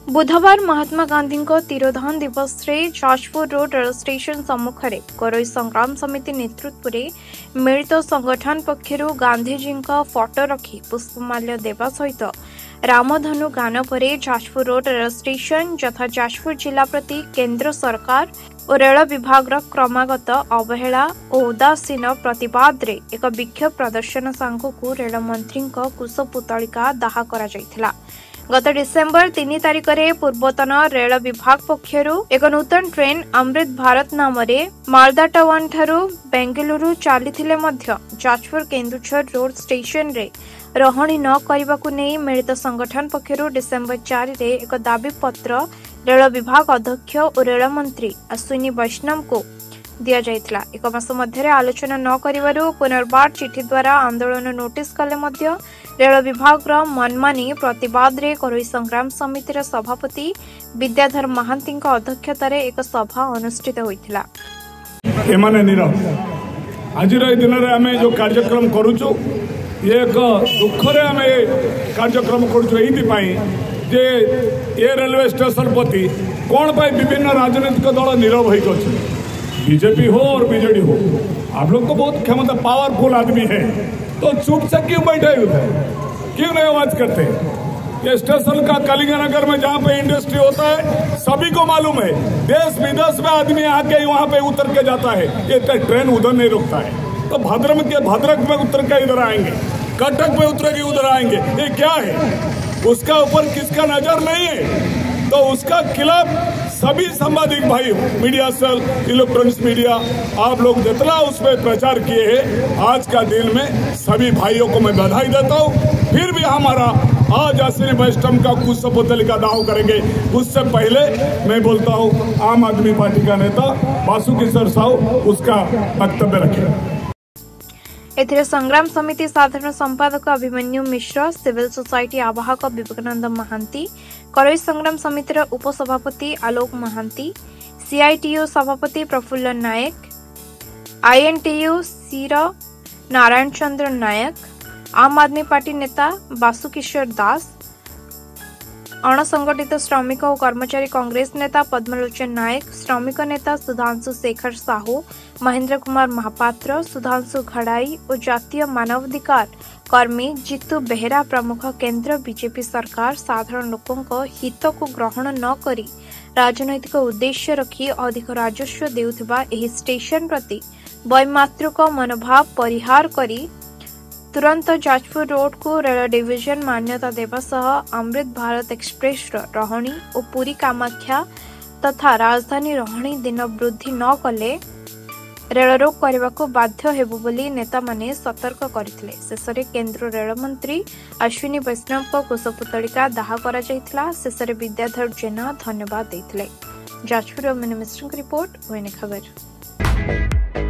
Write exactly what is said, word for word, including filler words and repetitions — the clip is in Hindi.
बुधवार महात्मा गांधी तिरोधान दिवस रे जाजपुर रोड रेल स्टेशन सम्मुखें कोरोई संग्राम समिति नेतृत्व में मिलित संगठन पक्षर गांधीजी फोटो रखी पुष्पमाल्य देवा सहित रामधनु गान पर जाजपुर रोड रेल स्टेशन यथा जाजपुर जिला प्रति केंद्र सरकार और रेल विभाग क्रमागत अवहेला और उदासीन प्रतिवाद रे एक विक्षोभ प्रदर्शन सांगू रेल मंत्री कुशपुतलिका दाह करा जायथिला। गत डिसेम्बर तीन तारिख में पूर्वतन रेल विभाग पक्षर एक नूतन ट्रेन अमृत भारत नाम मालदा टाउन ठारू बेंगलुरु चली जाजपुर केन्दुझर रोड स्टेशन रे रहाणी न करने को नहीं मिलित संगठन पक्षर डिसेम्बर चार रे एक दाबी पत्र रेल विभाग अध्यक्ष और रेल मंत्री अश्विनी वैष्णव को दिया जायतिला। एक मास मध्य आलोचना न करिवारु पुनर्बार चिठी द्वारा आंदोलन नोटिस कले मध्य रेल विभाग मनमानी प्रतिवाद रे कोरोई संग्राम समितिर सभापति विद्याधर महांती अध्यक्षतार एक सभा अनुष्ठित होइतिला। एमाने नीरव आज दिन में आम जो कार्यक्रम करुचु ये एक दुख रे आम कार्यक्रम करुचु एइथि जे ये रेलवे स्टेशन प्रति कौन पाई विभिन्न राजनीतिक दल नीरव हो बीजेपी हो और बीजेडी हो आप लोग को बहुत क्षमता पावरफुल आदमी है तो चुप से क्यों बैठे हुए थे, क्यों नहीं आवाज करते। ये स्टेशन का कलिंगनगर में जहाँ पे इंडस्ट्री होता है सभी को मालूम है, देश विदेश में आदमी आके वहाँ पे उतर के जाता है, ये ट्रेन उधर नहीं रुकता है। तो भद्रक के भद्रक में उतर के इधर आएंगे, कटक में उतरेगी उधर आएंगे, ये क्या है? उसका ऊपर किसका नजर नहीं है? तो उसका खिलाफ सभी संवादिक भाई मीडिया सेल इलेक्ट्रॉनिक्स मीडिया आप लोग जितना उसमें प्रचार किए हैं आज का दिन में सभी भाइयों को मैं बधाई देता हूँ। फिर भी हमारा आज अश्विनी वैष्णव का कुशपुतलिका दाह करेंगे। उससे पहले मैं बोलता हूँ आम आदमी पार्टी का नेता बासु किशोर साहू उसका वक्तव्य रखें। एथिरे संग्राम समिति साधारण संपादक अभिमन्यु मिश्र, सिविल सोसाइटी आवाहक विवेकानंद महांती, कोरोई संग्राम समितिर उपसभापति आलोक महांती, सीआईटीयू सभापति प्रफुल्ल नायक, आईएनटीयू सीर नारायण चंद्र नायक, आम आदमी पार्टी नेता बासुकिशोर दास, अणसंगठित श्रमिक और कर्मचारी कांग्रेस नेता पद्मलोचन नायक, श्रमिक नेता सुधांशु शेखर साहू, महेंद्र कुमार महापात्र, सुधांशु घड़ाई और जातीय मानवाधिकार कर्मी जीतू बेहरा प्रमुख केंद्र बीजेपी सरकार साधारण लोकों हित को ग्रहण न करी राजनैतिक उद्देश्य रखी अधिक राजस्व देउथिबा एही स्टेशन प्रति वैमातृक मनोभाव परिहार करी तुरंत जाजपुर रोड को रेल डिविजन मान्यता देवा सह अमृत भारत एक्सप्रेस रहाणी और पुरी कामाख्या तथा राजधानी रहाणी दिन वृद्धि न कले रेल रोक करने को बाध्य हेबु बोली नेता माने सतर्क करथिले। शेषरे केंद्र रेल मंत्री अश्विनी वैष्णव को कुशपुतलिका दाह करा जायथिला। शेषरे विद्याधर जेना धन्यवाद देथिले। जाजपुर मिनी मिश्र की रिपोर्ट, खबर।